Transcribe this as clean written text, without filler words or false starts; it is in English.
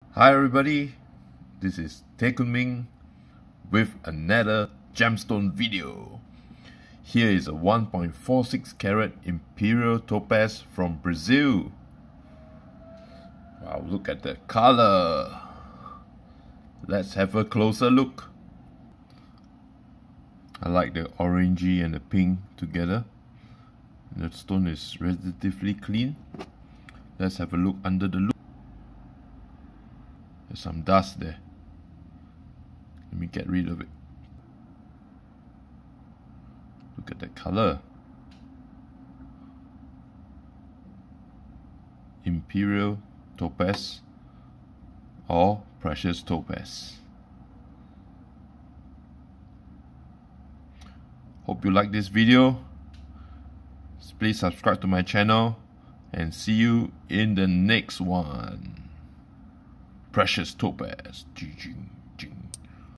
Hi everybody, this is Taekunming with another gemstone video. Here is a 1.46 carat Imperial Topaz from Brazil. Wow, look at the color. Let's have a closer look. I like the orangey and the pink together. The stone is relatively clean. Let's have a look under the loop. There's some dust there. Let me get rid of it. Look at the color. Imperial Topaz or Precious Topaz. Hope you like this video. Please subscribe to my channel and see you in the next one. Precious Topaz. GG.